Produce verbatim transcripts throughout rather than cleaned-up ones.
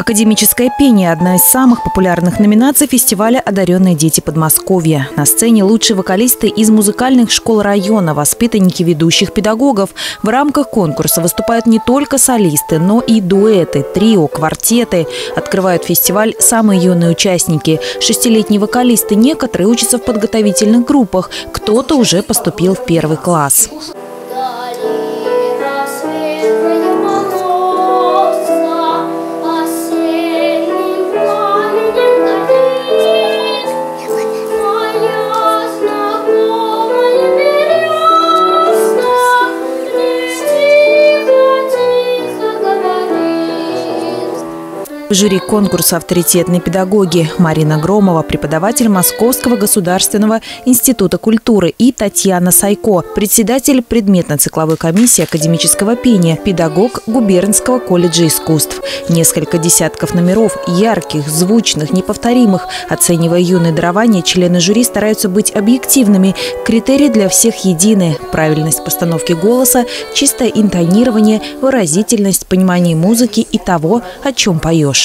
Академическое пение – одна из самых популярных номинаций фестиваля «Одаренные дети Подмосковья». На сцене лучшие вокалисты из музыкальных школ района, воспитанники ведущих педагогов. В рамках конкурса выступают не только солисты, но и дуэты, трио, квартеты. Открывают фестиваль самые юные участники. Шестилетние вокалисты, некоторые учатся в подготовительных группах, кто-то уже поступил в первый класс. В жюри конкурса авторитетные педагоги Марина Громова, преподаватель Московского государственного института культуры, и Татьяна Сайко, председатель предметно-цикловой комиссии академического пения, педагог Губернского колледжа искусств. Несколько десятков номеров, ярких, звучных, неповторимых. Оценивая юные дарования, члены жюри стараются быть объективными. Критерии для всех едины: правильность постановки голоса, чистое интонирование, выразительность, понимание музыки и того, о чем поешь.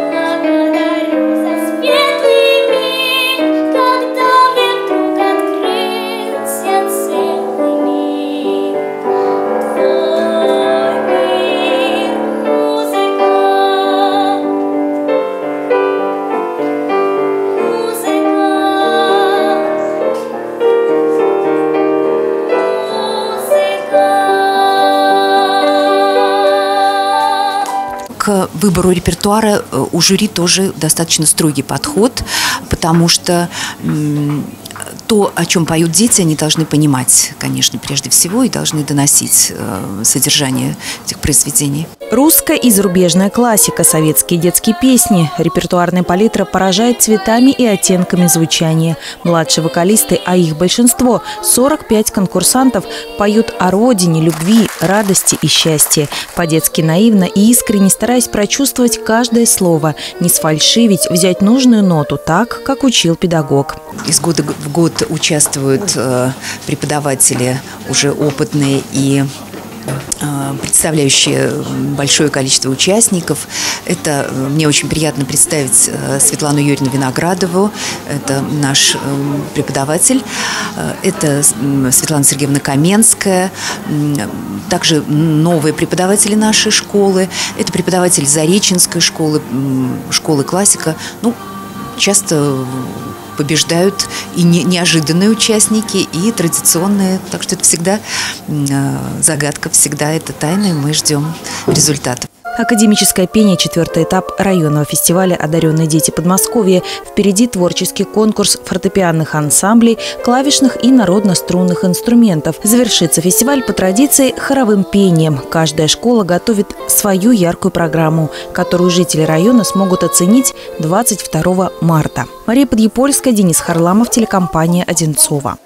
К выбору репертуара у жюри тоже достаточно строгий подход, потому что то, о чем поют дети, они должны понимать, конечно, прежде всего, и должны доносить содержание этих произведений. Русская и зарубежная классика, советские детские песни. Репертуарная палитра поражает цветами и оттенками звучания. Младшие вокалисты, а их большинство, сорок пять конкурсантов, поют о родине, любви, радости и счастье. По-детски наивно и искренне стараясь прочувствовать каждое слово, не сфальшивить, взять нужную ноту так, как учил педагог. Из года в год участвуют э, преподаватели уже опытные и представляющие большое количество участников. Это мне очень приятно представить Светлану Юрьевну Виноградову, это наш преподаватель. Это Светлана Сергеевна Каменская, также новые преподаватели нашей школы. Это преподаватель Зареченской школы, школы классика. Ну, часто побеждают и не, неожиданные участники, и традиционные. Так что это всегда э, загадка, всегда это тайна, и мы ждем результатов. Академическое пение – четвертый этап районного фестиваля «Одаренные дети Подмосковья». Впереди творческий конкурс фортепианных ансамблей, клавишных и народно-струнных инструментов. Завершится фестиваль по традиции хоровым пением. Каждая школа готовит свою яркую программу, которую жители района смогут оценить двадцать второго марта. Мария Подъепольская, Денис Харламов, телекомпания «Одинцова».